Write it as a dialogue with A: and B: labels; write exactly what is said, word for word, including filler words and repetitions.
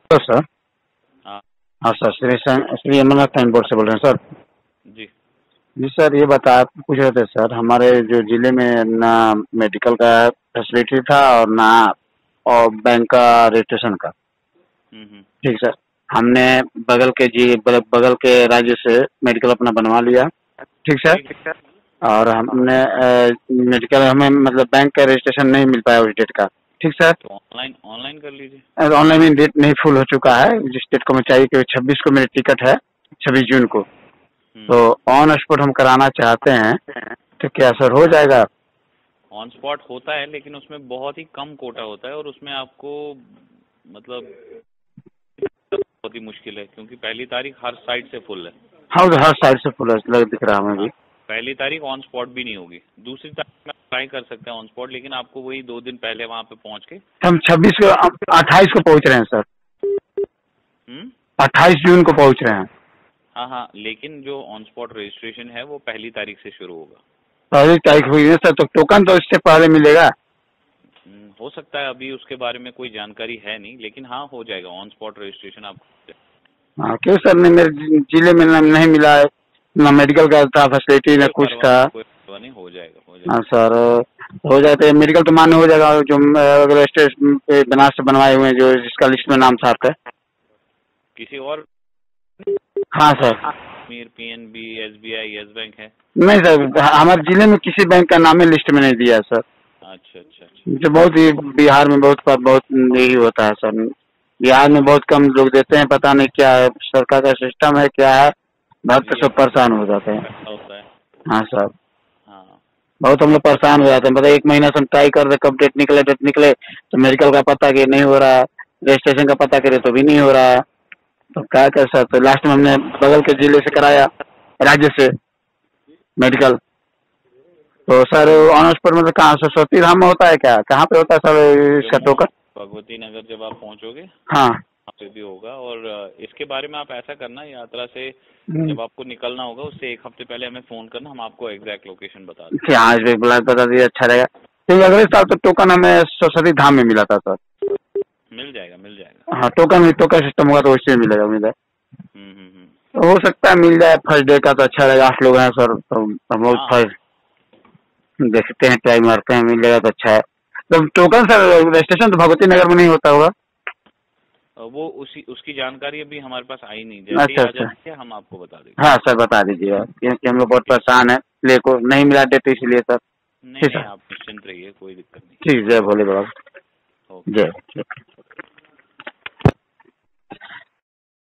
A: तो सर।
B: हाँ
A: हाँ सर, श्री सन- श्री अमरनाथ साइन बोर्ड से बोल रहे हैं सर।
B: जी।
A: जी सर, ये बता पूछ रहे थे सर, हमारे जो जिले में ना मेडिकल का फैसिलिटी था और ना और बैंक का रजिस्ट्रेशन का।
B: हम्म हम्म
A: ठीक सर। हमने बगल के जी बगल बगल के राज्य से मेडिकल अपना बनवा लिया। ठीक सर।
B: ठीक है।
A: और हमने मेडिकल हमें मतलब बैंक का रजिस्ट्रेशन नहीं मिल पाया उस डेट का। ठीक सर।
B: तो ऑनलाइन ऑनलाइन कर लीजिए।
A: ऑनलाइन में डेट नहीं फुल हो चुका है, जिस डेट को मैं चाहिए कि छब्बीस को मेरी टिकट है, छब्बीस जून को।
B: हम्म
A: तो ऑन स्पॉट हम कराना चाहते हैं, तो क्या सर हो जाएगा?
B: ऑन स्पॉट होता है, लेकिन उसमें बहुत ही कम कोटा होता है और उसमें आपको मतलब बहुत ही मुश्किल है, क्योंकि पहली तारीख हर साइड से फुल है।
A: हाँ, तो हर साइड से फुल लग दिख रहा है हमें
B: हाँ,
A: भी।
B: पहली तारीख ऑन स्पॉट भी नहीं होगी। दूसरी तारीख में ट्राई कर सकते हैं ऑन स्पॉट, लेकिन आपको वही दो दिन पहले वहाँ पे पहुँच के।
A: हम छब्बीस को अट्ठाईस को पहुंच रहे हैं सर।
B: हम्म
A: अट्ठाईस जून को पहुंच रहे हैं।
B: हाँ हाँ, लेकिन जो ऑन स्पॉट रजिस्ट्रेशन है वो पहली तारीख से शुरू होगा।
A: पहली तारीख हुई है सर, तो टोकन तो इससे पहले मिलेगा।
B: हम्म, हो सकता है, अभी उसके बारे में कोई जानकारी है नहीं, लेकिन हाँ हो जाएगा ऑन स्पॉट रजिस्ट्रेशन आपको।
A: हाँ, क्यों सर? नहीं, मेरे जि- जिले में ना- नहीं मिला है, ना मेडिकल का था फैसिलिटी, ना
B: कोई
A: कुछ
B: परवाह
A: था।
B: नहीं, कोई परवाह नहीं, हो जाएगा हो
A: हाँ
B: जाएगा।
A: सर, हो जाए तो मेडिकल तो मान्य हो जाएगा, जो अगर स्टेशन पे बनारस से बनवाए हुए हैं, जो जिसका लिस्ट में नाम था आपका।
B: किसी और?
A: हाँ सर।
B: मीर, पीएनबी, एसबीआई, यस बैंक है?
A: नहीं सर, हमारे जिले में किसी बैंक का नाम ही लिस्ट में नहीं दिया है सर।
B: अच्छा अच्छा अच्छा।
A: जो बहुत ही बिहार में बहुत बहुत यही होता है सर। बिहार में बहुत कम लोग देते हैं, पता नहीं क्या है, सरकार का सिस्टम है क्या है, भक्त
B: ये
A: सब परेशान हो जाते हैं।
B: ऐसा होता है।
A: हाँ सर,
B: हाँ
A: बहुत हम लोग परेशान हो जाते हैं। मतलब एक महीना से हम ट्राई कर रहे, कब डेट निकले डेट निकले, तो मेडिकल का पता कि नहीं हो रहा, रजिस्ट्रेशन का पता करे तो भी नहीं हो रहा है। तो क्या कर सर, तो लास्ट में हमने बगल के जिले से कराया, राज्य से मेडिकल। तो सर ऑनर्स पर मतलब कहाँ, सरस्वती धाम में होता है क्या, कहाँ पे होता है सर इसका
B: जम्मू
A: टोकन?
B: भगवती नगर जब आप पहुंचोगे
A: हाँ।
B: वहाँ पे भी होगा। और इसके बारे में आप ऐसा करना, यात्रा से जब आपको निकलना होगा उससे एक हफ्ते पहले हमें फोन करना, हम आपको एग्जैक्ट लोकेशन बता देंगे।
A: हाँ, इस बार बता दिए अच्छा रहेगा। तो अगले साल तो टोकन हमें सरस्वती धाम में मिला था सर।
B: मिल जाएगा मिल जाएगा।
A: हाँ, टोकन टोकन सिस्टम होगा तो उससे मिलेगा, उम्मीद है।
B: हम्म हम्म हम्म।
A: तो हो सकता है मिल जाए फर्स्ट डे का, तो अच्छा रहेगा। आठ लोग हैं सर, तो हम लोग
B: हाँ
A: फर्स्ट देखते हैं, ट्राई मारते हैं, मिल जाएगा तो अच्छा है। तो टोकन सर रजिस्ट्रेशन तो भगवती नगर में नहीं होता होगा?
B: वो उसी उसकी जानकारी अभी हमारे पास आई नहीं, जैसे ही
A: अच्छा
B: आ
A: अच्छा।
B: जाती है हम आपको बता देंगे।
A: हाँ सर, बता दीजिएगा, क्योंकि हम लोग बहुत
B: ठीक।
A: परेशान है, इसलिए को नहीं मिला डेट, इसलिए सर।
B: नहीं
A: ठीक
B: नहीं,
A: है।
B: आप निश्चिंत रहिए, कोई दिक्कत नहीं।
A: ठीक, जय भोले बाबा।
B: ओके।
A: जय।